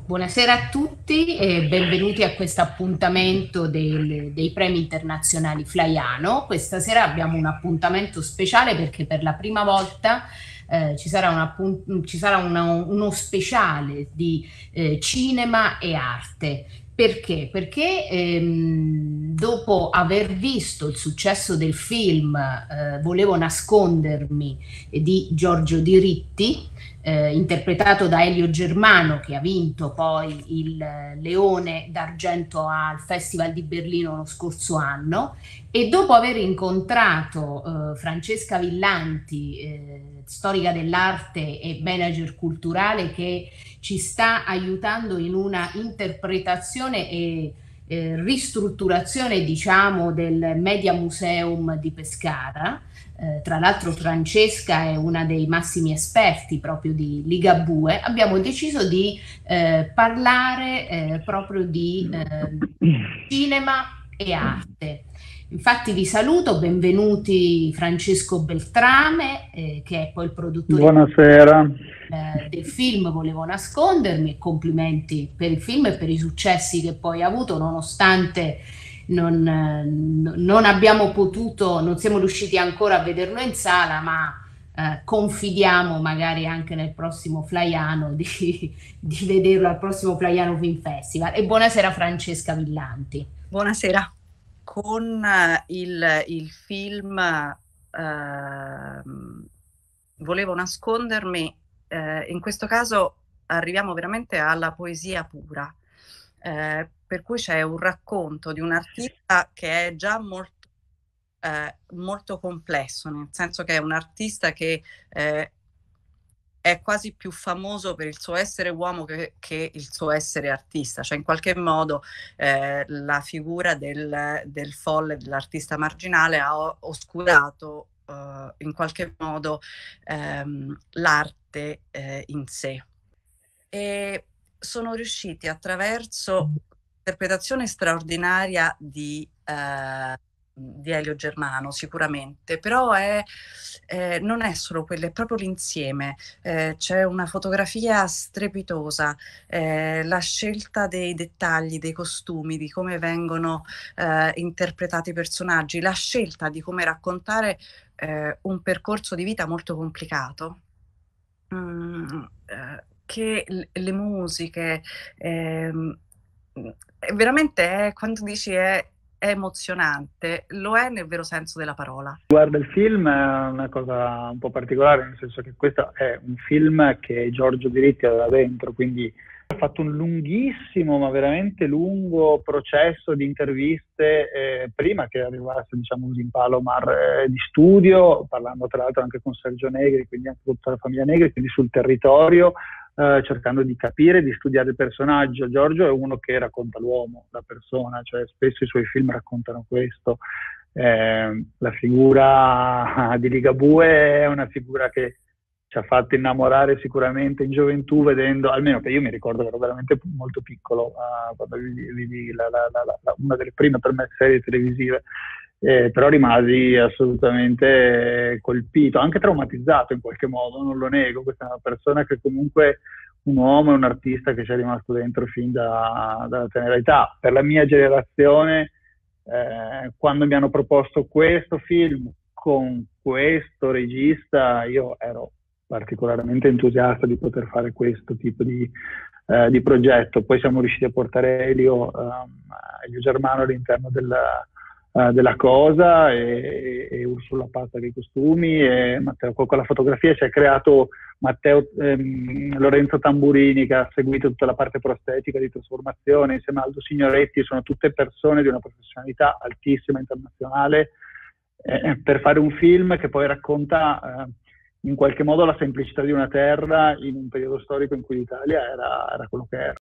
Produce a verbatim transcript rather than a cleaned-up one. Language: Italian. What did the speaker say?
Buonasera a tutti e benvenuti a questo appuntamento del- dei premi internazionali Flaiano. Questa sera abbiamo un appuntamento speciale perché per la prima volta eh, ci sarà, un appun- ci sarà una- uno speciale di eh, cinema e arte. Perché? Perché ehm, dopo aver visto il successo del film eh, Volevo nascondermi di Giorgio Diritti, eh, interpretato da Elio Germano, che ha vinto poi il Leone d'Argento al Festival di Berlino lo scorso anno, e dopo aver incontrato eh, Francesca Villanti, eh, storica dell'arte e manager culturale, che ci sta aiutando in una interpretazione e eh, ristrutturazione, diciamo, del Media Museum di Pescara. Eh, tra l'altro Francesca è una dei massimi esperti proprio di Ligabue. Abbiamo deciso di eh, parlare eh, proprio di eh, cinema e arte. Infatti vi saluto, benvenuti Francesco Beltrame, eh, che è poi il produttore Buonasera. eh, del film Volevo nascondermi, e complimenti per il film e per i successi che poi ha avuto, nonostante non, eh, non abbiamo potuto, non siamo riusciti ancora a vederlo in sala, ma eh, confidiamo magari anche nel prossimo Flaiano di, di vederlo al prossimo Flaiano Film Festival. E buonasera Francesca Villanti. Buonasera. Con eh, il, il film ehm, Volevo nascondermi, eh, in questo caso arriviamo veramente alla poesia pura, eh, per cui c'è un racconto di un artista che è già molto, eh, molto complesso, nel senso che è un artista che eh, è quasi più famoso per il suo essere uomo che, che il suo essere artista, cioè in qualche modo eh, la figura del, del folle, dell'artista marginale ha o- oscurato eh, in qualche modo ehm, l'arte eh, in sé. E sono riusciti attraverso l'interpretazione straordinaria di, eh, di Elio Germano, sicuramente, però è, eh, non è solo quello, è proprio l'insieme. Eh, c'è una fotografia strepitosa, eh, la scelta dei dettagli, dei costumi, di come vengono eh, interpretati i personaggi, la scelta di come raccontare eh, un percorso di vita molto complicato. Mm, eh, che l- le musiche, ehm, mm, è veramente è, quando dici è, è emozionante, lo è nel vero senso della parola. Guarda, il film è una cosa un po' particolare, nel senso che questo è un film che Giorgio Diritti aveva dentro, quindi ha fatto un lunghissimo, ma veramente lungo processo di interviste eh, prima che arrivasse, diciamo così, in Palomar eh, di studio, parlando tra l'altro anche con Sergio Negri, quindi anche con tutta la famiglia Negri, quindi sul territorio, eh, cercando di capire, di studiare il personaggio. Giorgio è uno che racconta l'uomo, la persona, cioè spesso i suoi film raccontano questo. Eh, la figura di Ligabue è una figura che ci ha fatto innamorare sicuramente in gioventù, vedendo, almeno che io mi ricordo che ero veramente molto piccolo uh, quando vidi, vidi la, la, la, la, una delle prime per me serie televisive, eh, però rimasi assolutamente colpito, anche traumatizzato in qualche modo, non lo nego. Questa è una persona che comunque, un uomo e un artista che ci è rimasto dentro fin da, dalla tenera età. Per la mia generazione, eh, quando mi hanno proposto questo film con questo regista, io ero particolarmente entusiasta di poter fare questo tipo di, eh, di progetto. Poi siamo riusciti a portare Elio, um, Elio Germano all'interno della, uh, della cosa, e, e Ursula Pazza dei costumi, e Matteo con la fotografia. Si è creato Matteo ehm, Lorenzo Tamburini, che ha seguito tutta la parte prostetica di trasformazione, insieme a Aldo Signoretti. Sono tutte persone di una professionalità altissima, internazionale, eh, per fare un film che poi racconta eh, in qualche modo la semplicità di una terra in un periodo storico in cui l'Italia era, era quello che era.